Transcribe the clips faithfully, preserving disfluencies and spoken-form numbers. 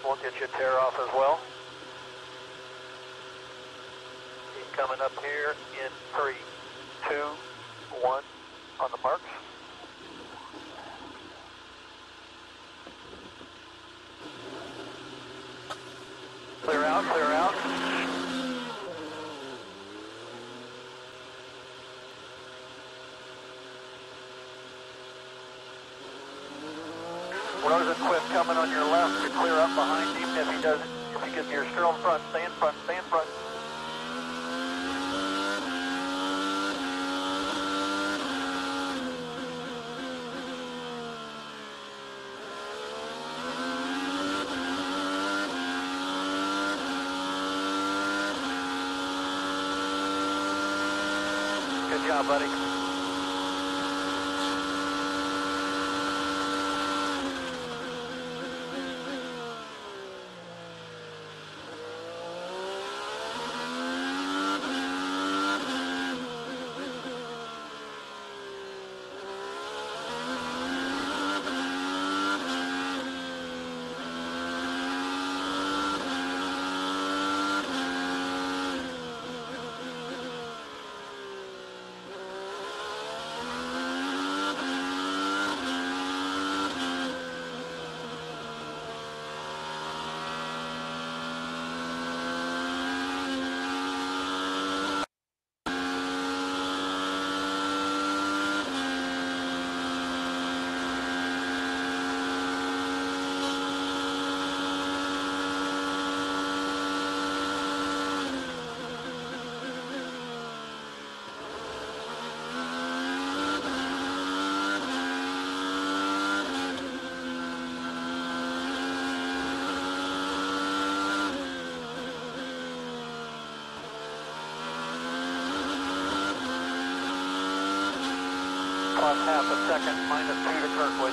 We'll get you a tear off as well. Coming up here in three, two, one, on the marks. Clear out, clear out. Rosenquist coming on your left to clear up behind him. If he does, if he gets, you're still in front, stay in front, stay in front. Good job, buddy. Plus half a second, minus two to Kirkwood.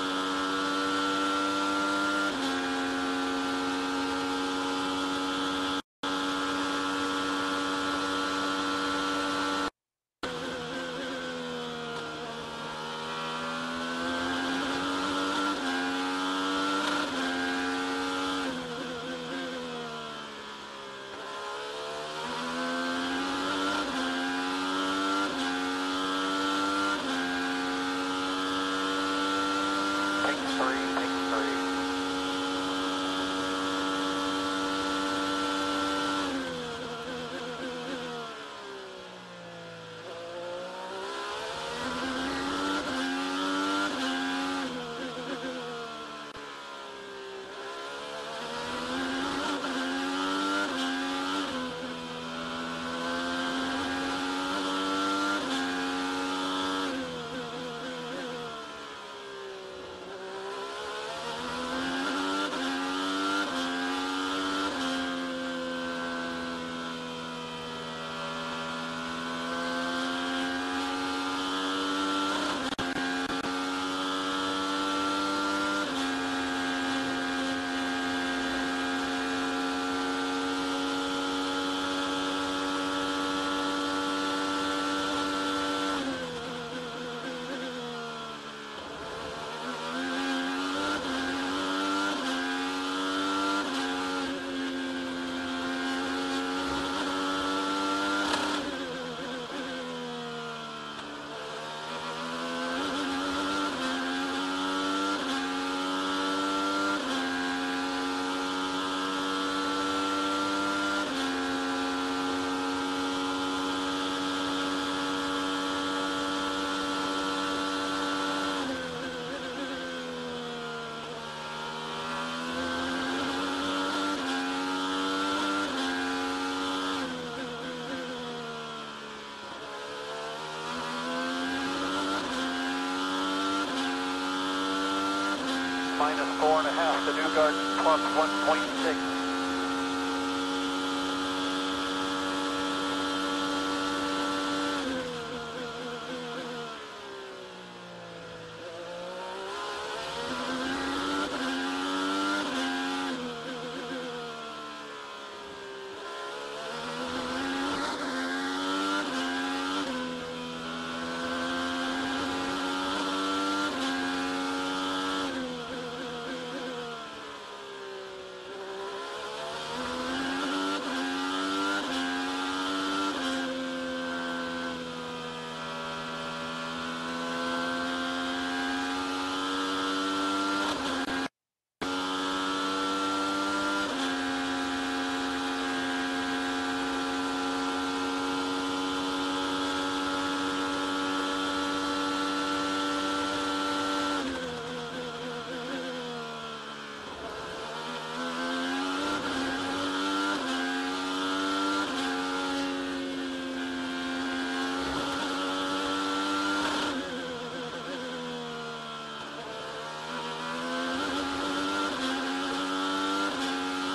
Minus four and a half to Newgarden, plus one point six.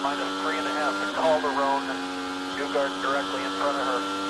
minus three and a half to Calderon, New Garden directly in front of her.